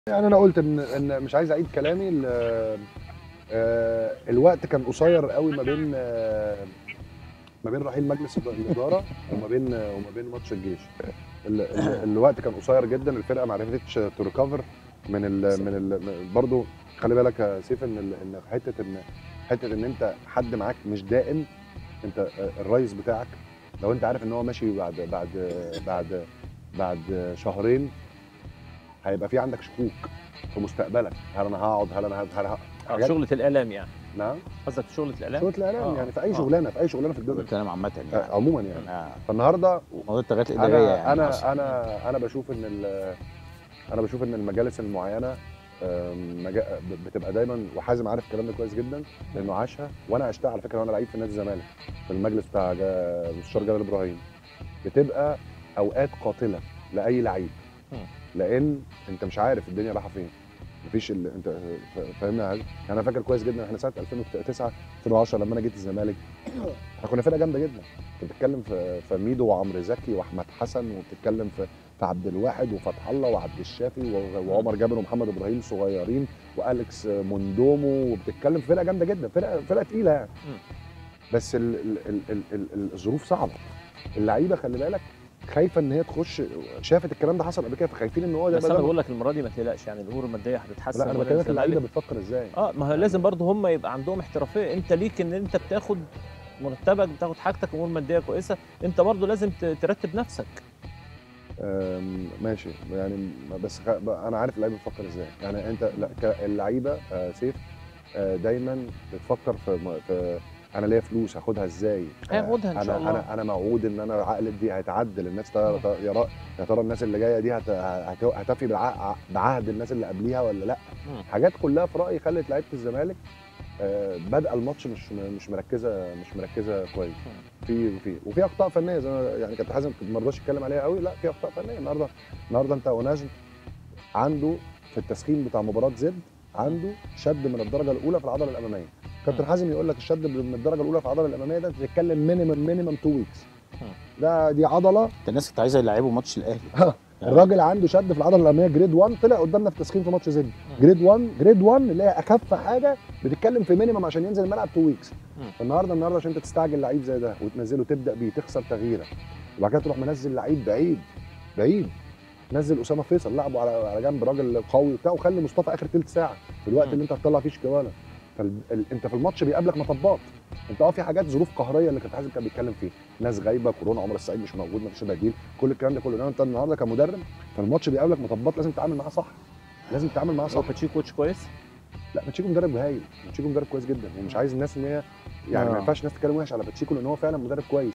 يعني انا قلت ان مش عايز اعيد كلامي الوقت كان قصير قوي ما بين رحيل مجلس الاداره وما بين ماتش الجيش. الوقت كان قصير جدا، الفرقه ما عرفتش تريكفر برضو. خلي بالك يا سيف ان حته ان انت حد معاك مش دائم. انت الرئيس بتاعك لو انت عارف ان هو ماشي بعد شهرين، هيبقى في عندك شكوك في مستقبلك. هل انا هقعد؟ هل انا حاجات. شغلة الإعلام يعني. نعم، قصدك في شغلة الإعلام؟ شغله الاعلام يعني في اي شغلانه في الدنيا الكلام عامة يعني. عموما يعني. فالنهارده موضوع التغييرات الإدارية يعني حصل. انا بشوف ان المجالس المعينه بتبقى دايما، وحازم عارف الكلام ده كويس جدا لانه عاشها، وانا عشتها على فكره وانا لعيب في نادي الزمالك في المجلس بتاع مستشار جلال ابراهيم. بتبقى اوقات قاتله لاي لعيب، لان انت مش عارف الدنيا رايحه فين. مفيش انت فاهمنا. يعني انا فاكر كويس جدا احنا سنه 2009 2010 لما انا جيت الزمالك، احنا كنا فرقه جامده جدا. انت بتتكلم في ميدو وعمرو زكي واحمد حسن، وبتتكلم في عبد الواحد وفتح الله وعبد الشافي وعمر جابر ومحمد ابراهيم صغيرين واليكس موندومو، وبتتكلم في فرقه جامده جدا، فرقه تقيله يعني. بس الظروف صعبه. اللعيبه خلي بالك خايفه ان هي تخش، شافت الكلام ده حصل قبل كده، فخايفين ان هو ده. بس انا بقول لك المره دي ما تقلقش، يعني الامور الماديه هتتحسن. لا انا بكلمك اللعيبه بتفكر ازاي. ما هو لازم برضه هم يبقى عندهم احترافيه. انت ليك ان انت بتاخد مرتبك، بتاخد حاجتك، امور ماديه كويسه، انت برضه لازم ترتب نفسك. ماشي يعني. بس انا عارف اللعيبه بتفكر ازاي. يعني انت اللعيبه سيف دايما بتفكر في انا ليا فلوس هاخدها ازاي. هاخدها ان شاء الله. انا موعود ان انا عقد دي هيتعدل. الناس يا ترى الناس اللي جايه دي هتفي بعهد الناس اللي قبليها ولا لا. حاجات كلها في رايي خلت لعيبه الزمالك بادئه الماتش مش مركزه كويس. وفي اخطاء فنيه زي يعني كابتن حازم ما رضاش يتكلم عليها قوي. لا في اخطاء فنيه النهارده انت ونجم عنده في التسخين بتاع مباراه زد عنده شد من الدرجه الاولى في العضله الاماميه. كابتن حازم يقول لك الشد من الدرجه الاولى في العضله الاماميه ده بتتكلم مينيمم 2 ويكس. دي عضله. انت الناس كنت عايزه يلعبوا ماتش الاهلي. الراجل عنده شد في العضله الاماميه جريد 1، طلع قدامنا في التسخين في ماتش زد. جريد 1 اللي هي اخف حاجه، بتتكلم في مينيمم عشان ينزل الملعب 2 ويكس. فالنهارده عشان انت تستعجل لعيب زي ده وتنزله تبدا بيه تخسر تغييره، وبعد كده تروح منزل لعيب بعيد. نزل اسامه فيصل لعبه على جنب، راجل قوي وبتاع، وخلي مصطفى اخر ثلث ساعه في الوقت اللي انت هتطلع فيه شيكابالا. انت في الماتش بيقابلك مطبات. انت في حاجات ظروف قهريه اللي كابتن حازم كان بيتكلم فيها، ناس غايبه، كورونا، عمر السعيد مش موجود، مفيش بديل، كل الكلام ده كله. انت النهارده كمدرب فالماتش بيقابلك مطبات لازم تتعامل معاها صح. باتشيكو كوتش كويس؟ لا باتشيكو مدرب هايل، باتشيكو مدرب كويس جدا، ومش عايز الناس ان هي يعني ما ينفعش الناس تتكلم وحش على باتشيكو لان هو فعلا مدرب كويس.